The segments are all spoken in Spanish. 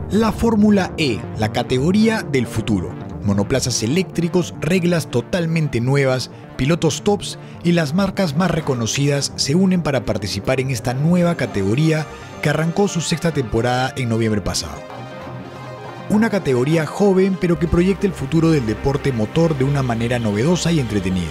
La Fórmula E, la categoría del futuro. Monoplazas eléctricos, reglas totalmente nuevas, pilotos tops y las marcas más reconocidas se unen para participar en esta nueva categoría que arrancó su sexta temporada en noviembre pasado. Una categoría joven pero que proyecta el futuro del deporte motor de una manera novedosa y entretenida.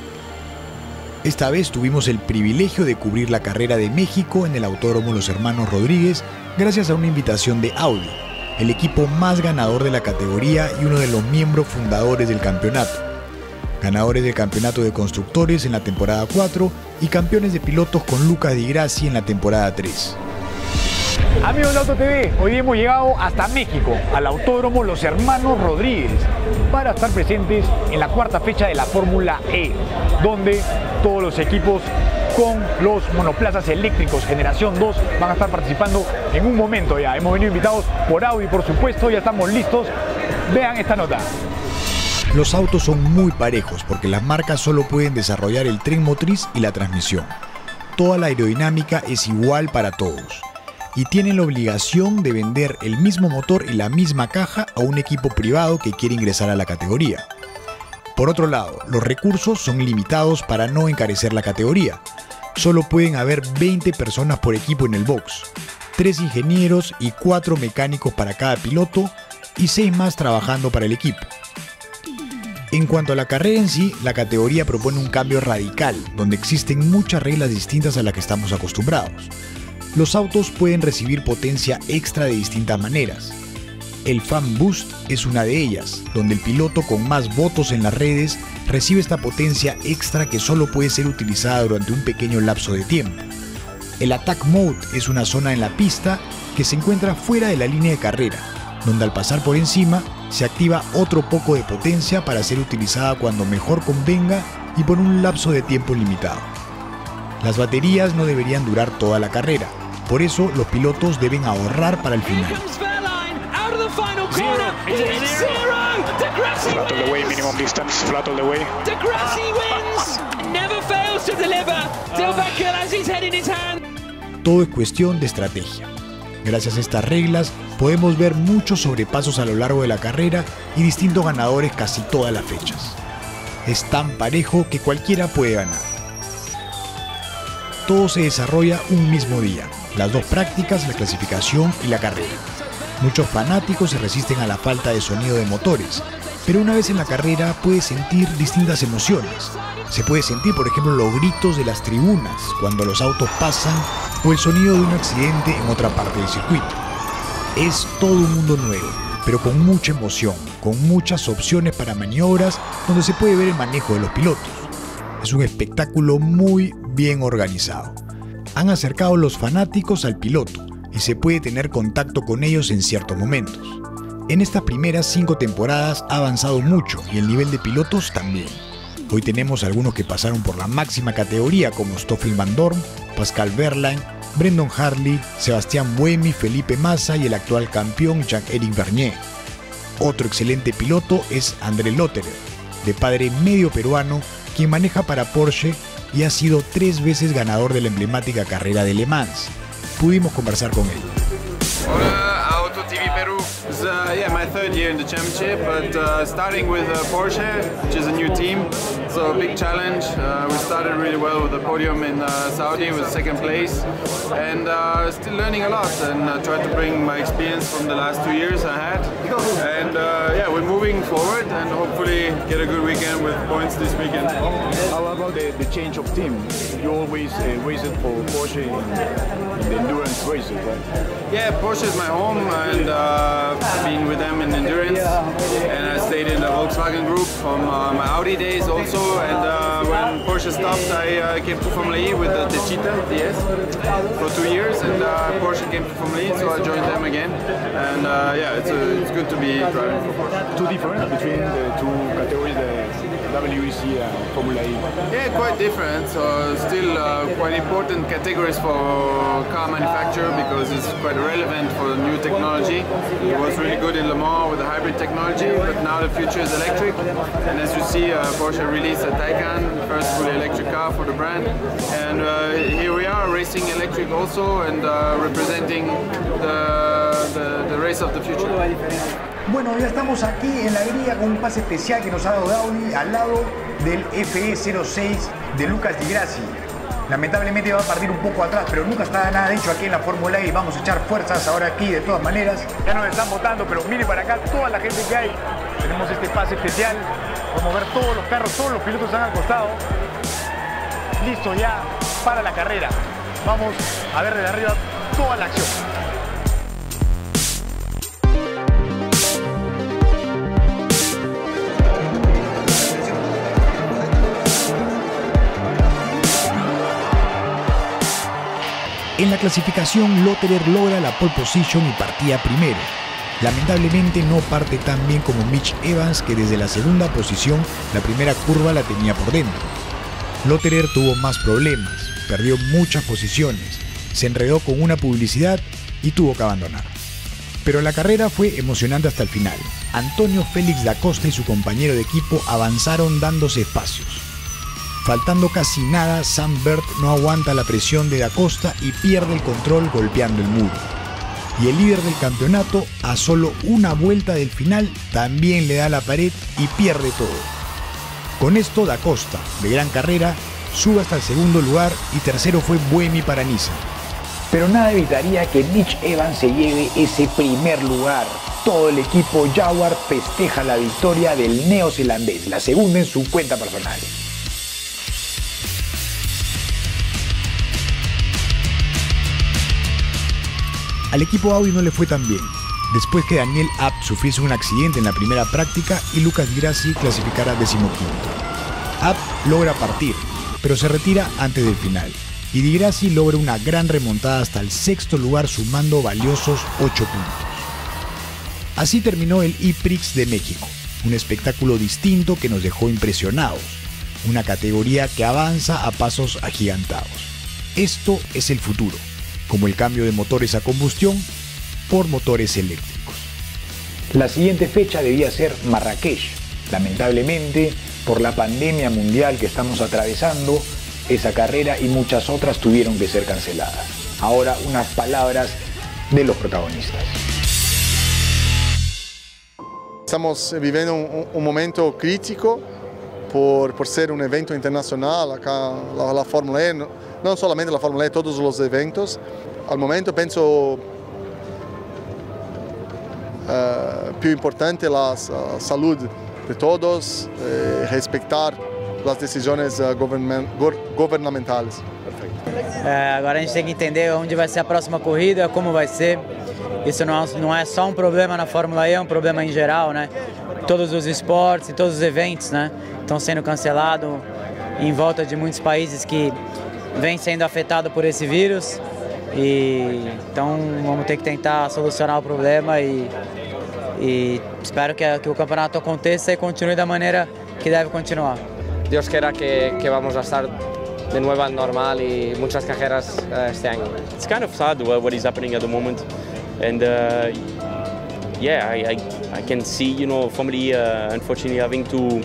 Esta vez tuvimos el privilegio de cubrir la carrera de México en el Autódromo Los Hermanos Rodríguez gracias a una invitación de Audi, el equipo más ganador de la categoría y uno de los miembros fundadores del campeonato. Ganadores del campeonato de constructores en la temporada 4 y campeones de pilotos con Lucas Di Grassi en la temporada 3. Amigos de Auto TV, hoy día hemos llegado hasta México, al Autódromo Los Hermanos Rodríguez, para estar presentes en la cuarta fecha de la Fórmula E, donde todos los equipos con los monoplazas eléctricos generación 2 van a estar participando en un momento ya. Hemos venido invitados por Audi, por supuesto, ya estamos listos. Vean esta nota. Los autos son muy parejos porque las marcas solo pueden desarrollar el tren motriz y la transmisión. Toda la aerodinámica es igual para todos y tienen la obligación de vender el mismo motor y la misma caja a un equipo privado que quiere ingresar a la categoría. Por otro lado, los recursos son limitados para no encarecer la categoría. Solo pueden haber 20 personas por equipo en el box, 3 ingenieros y 4 mecánicos para cada piloto y 6 más trabajando para el equipo. En cuanto a la carrera en sí, la categoría propone un cambio radical, donde existen muchas reglas distintas a las que estamos acostumbrados. Los autos pueden recibir potencia extra de distintas maneras. El Fan Boost es una de ellas, donde el piloto con más votos en las redes recibe esta potencia extra que solo puede ser utilizada durante un pequeño lapso de tiempo. El Attack Mode es una zona en la pista que se encuentra fuera de la línea de carrera, donde al pasar por encima se activa otro poco de potencia para ser utilizada cuando mejor convenga y por un lapso de tiempo limitado. Las baterías no deberían durar toda la carrera, por eso los pilotos deben ahorrar para el final. Flat all the way, minimum distance, flat all the way. Di Grassi wins! Never fails to deliver. Dilbekir has his head in his hand. Todo es cuestión de estrategia. Gracias a estas reglas podemos ver muchos sobrepasos a lo largo de la carrera y distintos ganadores casi todas las fechas. Es tan parejo que cualquiera puede ganar. Todo se desarrolla un mismo día, las dos prácticas, la clasificación y la carrera. Muchos fanáticos se resisten a la falta de sonido de motores, pero una vez en la carrera puedes sentir distintas emociones. Se puede sentir, por ejemplo, los gritos de las tribunas cuando los autos pasan o el sonido de un accidente en otra parte del circuito. Es todo un mundo nuevo, pero con mucha emoción, con muchas opciones para maniobras donde se puede ver el manejo de los pilotos. Es un espectáculo muy bien organizado. Han acercado los fanáticos al piloto y se puede tener contacto con ellos en ciertos momentos. En estas primeras 5 temporadas ha avanzado mucho y el nivel de pilotos también. Hoy tenemos algunos que pasaron por la máxima categoría como Stoffel Van Dorn, Pascal Wehrlein, Brendan Hartley, Sebastián Buemi, Felipe Massa y el actual campeón Jean-Éric Vergne. Otro excelente piloto es André Lotterer, de padre medio peruano, quien maneja para Porsche y ha sido 3 veces ganador de la emblemática carrera de Le Mans. Pudimos conversar con él. Hola, Auto TV Perú. It's my 3rd year in the championship, but starting with Porsche, which is a new team, so a big challenge. We started really well with the podium in Saudi with 2nd place, and still learning a lot, and tried to bring my experience from the last 2 years I had. And we're moving forward and hopefully get a good weekend with points this weekend. How about the change of team? You always raced for Porsche in the endurance races, right? Yeah, Porsche is my home, and I've been with them in endurance, and I stayed in the Volkswagen group from my Audi days also, and when Porsche stopped I came to Formula E with the Techeetah DS for 2 years, and Porsche came to Formula E, so I joined them again, and it's good to be driving for Porsche. Too different between the two categories, the WEC and Formula E? Yeah, quite different, so still quite important categories for car manufacturer because it's quite relevant for the new technology. It was really good in Le Mans with the hybrid technology, but now the future is electric, and as you see Porsche released a Taycan, the first fully electric car for the brand, and here we are racing electric also, and representing the race race of the future. Bueno, ya estamos aquí en la grilla con un pase especial que nos ha dado Audi al lado del FE06 de Lucas Di Grassi. Lamentablemente va a partir un poco atrás, pero nunca está nada dicho aquí en la Fórmula E y vamos a echar fuerzas ahora aquí de todas maneras. Ya nos están votando, pero mire para acá toda la gente que hay. Tenemos este pase especial, podemos ver todos los carros, todos los pilotos han acostado. Listo ya para la carrera. Vamos a ver desde arriba toda la acción. En la clasificación, Lotterer logra la pole position y partía primero. Lamentablemente no parte tan bien como Mitch Evans, que desde la segunda posición la primera curva la tenía por dentro. Lotterer tuvo más problemas, perdió muchas posiciones, se enredó con una publicidad y tuvo que abandonar. Pero la carrera fue emocionante hasta el final. Antonio Félix da Costa y su compañero de equipo avanzaron dándose espacios. Faltando casi nada, Sam Bird no aguanta la presión de da Costa y pierde el control golpeando el muro. Y el líder del campeonato, a solo una vuelta del final, también le da la pared y pierde todo. Con esto, da Costa, de gran carrera, sube hasta el segundo lugar y tercero fue Buemi para Nissan. Pero nada evitaría que Mitch Evans se lleve ese primer lugar. Todo el equipo Jaguar festeja la victoria del neozelandés, la segunda en su cuenta personal. Al equipo Audi no le fue tan bien, después que Daniel Abt sufriese un accidente en la primera práctica y Lucas Di Grassi clasificara 15º. Abt logra partir, pero se retira antes del final, y Di Grassi logra una gran remontada hasta el 6º lugar sumando valiosos 8 puntos. Así terminó el E-Prix de México, un espectáculo distinto que nos dejó impresionados, una categoría que avanza a pasos agigantados. Esto es el futuro, como el cambio de motores a combustión por motores eléctricos. La siguiente fecha debía ser Marrakech. Lamentablemente, por la pandemia mundial que estamos atravesando, esa carrera y muchas otras tuvieron que ser canceladas. Ahora unas palabras de los protagonistas. Estamos viviendo un momento crítico por ser un evento internacional, acá la Fórmula E, no solamente la Fórmula E, todos los eventos. Al momento pienso più importante la salud de todos, respetar las decisiones gubernamentales. Agora a gente tem que entender onde vai ser a próxima corrida, como vai ser. Isso não é só um problema na Fórmula E, é um problema em geral, né? Todos os esportes e todos os eventos, né, estão sendo cancelados em volta de muitos países que vêm sendo afetados por esse vírus. E então vamos ter que tentar solucionar o problema e espero que o campeonato aconteça e continue da maneira que deve continuar. Dios quiera que vamos a estar de nuevo al normal y muchas carreras este año. It's kind of sad what is happening at the moment, and yeah, I can see, you know, family unfortunately having to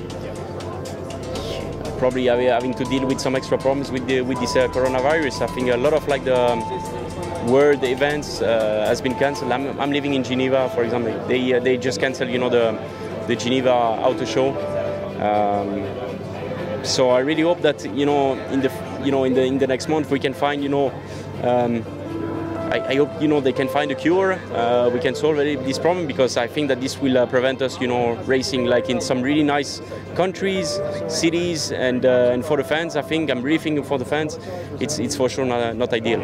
deal with some extra problems with this coronavirus. I think a lot of like the world events has been cancelled. I'm living in Geneva, for example. They just cancelled, you know, the Geneva Auto Show. So I really hope that, you know, in the next month we can find, you know, I hope, you know, they can find a cure. We can solve this problem, because I think that this will prevent us, you know, racing like in some really nice countries, cities, and for the fans, I think, I'm really thinking for the fans, it's for sure not ideal.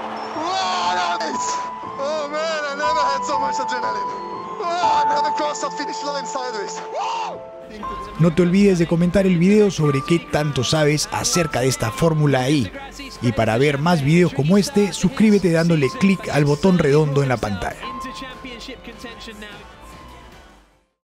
Oh man, I never had so much adrenaline. Oh, I never crossed the finish line sideways. No te olvides de comentar el video sobre qué tanto sabes acerca de esta Fórmula E. Y para ver más videos como este, suscríbete dándole clic al botón redondo en la pantalla.